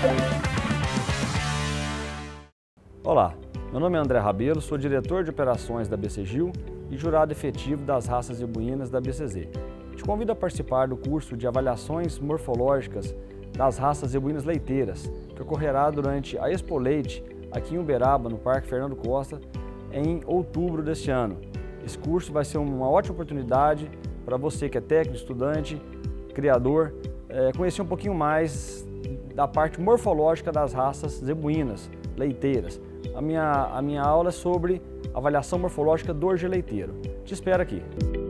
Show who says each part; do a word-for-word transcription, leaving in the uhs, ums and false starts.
Speaker 1: Olá, meu nome é André Rabelo, sou diretor de operações da B C Gil e jurado efetivo das raças zebuínas da B C Z. Te convido a participar do curso de avaliações morfológicas das raças zebuínas leiteiras, que ocorrerá durante a Expo Leite, aqui em Uberaba, no Parque Fernando Costa, em outubro deste ano. Esse curso vai ser uma ótima oportunidade para você que é técnico, estudante, criador, é, conhecer um pouquinho mais da parte morfológica das raças zebuínas leiteiras. A minha, a minha aula é sobre avaliação morfológica do orgia leiteiro. Te espero aqui.